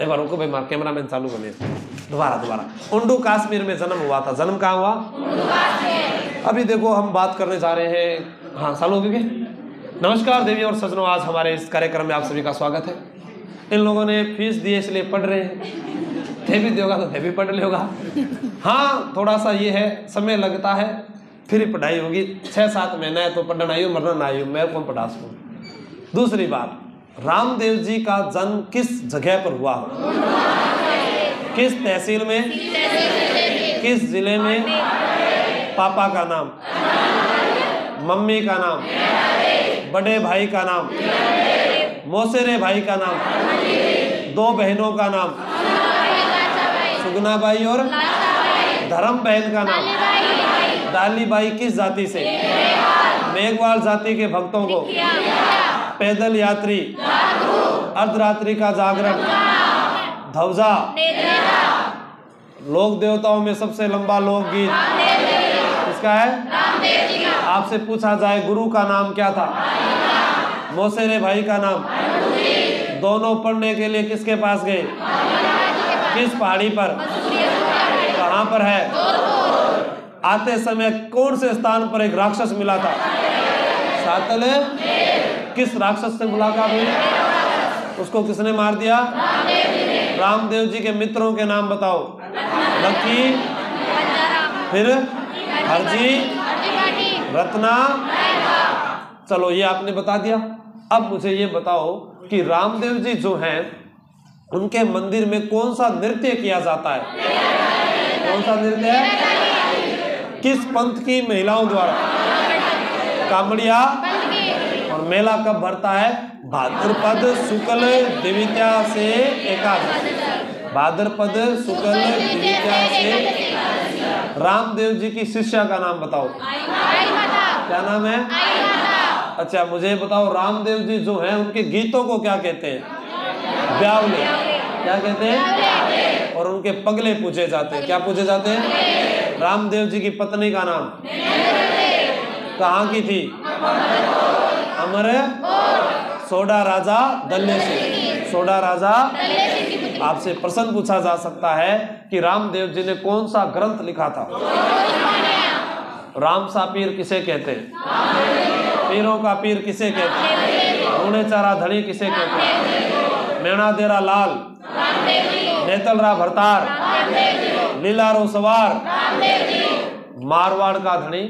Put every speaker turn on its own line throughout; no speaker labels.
एक बार रुको भाई, मार कैमरामैन चालू बने। दोबारा उंडू कश्मीर में जन्म हुआ था। जन्म कहाँ हुआ? अभी देखो हम बात करने जा रहे हैं। हाँ चालू हो गए। नमस्कार देवी और सज्जनों, आज हमारे इस कार्यक्रम में आप सभी का स्वागत है। इन लोगों ने फीस दी इसलिए पढ़ रहे हैं। थे भी दोगा तो थे भी पढ़ ले होगा। हाँ थोड़ा सा ये है, समय लगता है, फिर पढ़ाई होगी। 6-7 महीना है तो पढ़ना आई हो मरना ना आई हो, मैं कौन पढ़ा सकूँ। दूसरी बात, रामदेव जी का जन्म किस जगह पर हुआ? किस तहसील में? किस जिले में? पापा का नाम, मम्मी का नाम, बड़े भाई का नाम, मौसेरे भाई का नाम, 2 बहनों का नाम, सुगना बाई और धर्म बहन का नाम। दाली बाई किस जाति से? मेघवाल जाति के भक्तों को। पैदल यात्री, अर्धरात्रि का जागरण, ध्वजा, लोक देवताओं में सबसे लंबा लोकगीत किसका है? आपसे पूछा जाए गुरु का नाम क्या था? मौसेरे भाई का नाम। दोनों पढ़ने के लिए किसके पास गए? किस पहाड़ी पर? कहाँ पर है? आते समय कौन से स्थान पर एक राक्षस मिला था? सातल। किस राक्षस से मुलाकात हुई? उसको किसने मार दिया? रामदेव जी के मित्रों के नाम बताओ। लकी, फिर हरजी, रत्ना। चलो ये आपने बता दिया। अब मुझे ये बताओ कि रामदेव जी जो हैं उनके मंदिर में कौन सा नृत्य किया जाता है? कौन सा नृत्य है? किस पंथ की महिलाओं द्वारा? कामड़िया। और मेला कब भरता है? भाद्रपद शुक्ल द्वितीया से एकादशी। भाद्रपद शुक्ल द्वितीया से। रामदेव जी की शिष्या का नाम बताओ। क्या नाम है? अच्छा मुझे बताओ, रामदेव जी जो हैं उनके गीतों को क्या कहते हैं? ब्यावले। क्या कहते हैं? और उनके पगले पूछे जाते हैं। क्या पूछे जाते हैं? रामदेव जी की पत्नी का नाम? कहाँ की थी? अमर सोडा राजा दल्ले से। सोडा राजा। आपसे प्रश्न पूछा जा सकता है कि रामदेव जी ने कौन सा ग्रंथ लिखा था? रामसा पीर किसे कहते हैं? पीरों का पीर किसे कहते हैं? ऊणे चारा धड़ी किसे कहते हैं? मेणा देरा लाल, नेतलरा भरतार, लीलारो सवार, मारवाड़ का धनी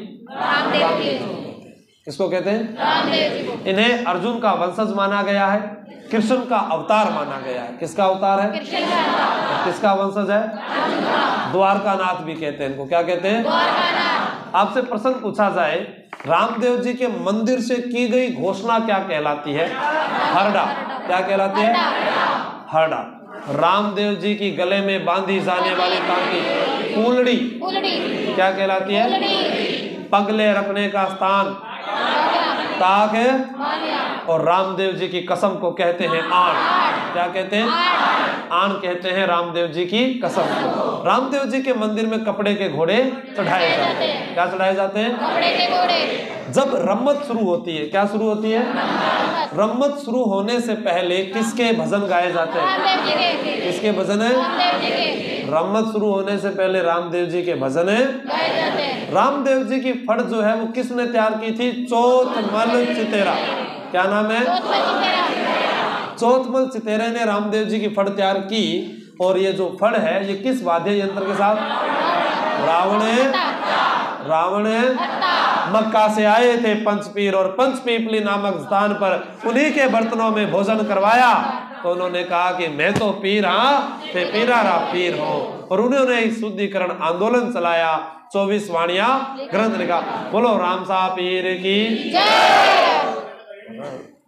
किसको कहते हैं? इन्हें अर्जुन का वंशज माना गया है, कृष्ण का अवतार माना गया है। किसका अवतार है? किसका वंशज है? द्वारकानाथ भी कहते हैं इनको। क्या कहते हैं? आपसे प्रश्न पूछा जाए, रामदेव जी के मंदिर से की गई घोषणा क्या कहलाती है? हरडा। क्या कहलाती है? हरडा। रामदेव जी की गले में बांधी जाने वाली टांकी कूलड़ी क्या कहलाती है? पगले रखने का स्थान ताक है। और रामदेव जी की कसम को कहते हैं आन। क्या कहते हैं? आन कहते हैं रामदेव जी की कसम को। रामदेव जी के मंदिर में कपड़े के घोड़े चढ़ाए जाते हैं। क्या चढ़ाए जाते हैं? कपड़े के घोड़े। जब रम्मत शुरू होती है, क्या शुरू होती है? रम्मत शुरू होने से पहले किसके भजन गाए जाते हैं? किसके भजन है? रम्मत शुरू होने से पहले रामदेव जी के भजन है। रामदेव जी की फड़ जो है वो किसने तैयार की थी? चौथमल चितेरा। क्या नाम है? चौथमल चितेरे ने रामदेव जी की फड़ तैयार की। और ये जो फड़ है ये किस वाद्य यंत्र के साथ? रावण मक्का से आए थे पंचपीर और पंचपीपली नामक स्थान पर उन्हीं के बर्तनों में भोजन करवाया। तो उन्होंने कहा कि मैं तो पीर हाँ थे पीरारा पीर हो। और उन्होंने एक शुद्धिकरण आंदोलन चलाया, 24 वाणियां ग्रंथ लिखा। बोलो रामसा पीर की जय।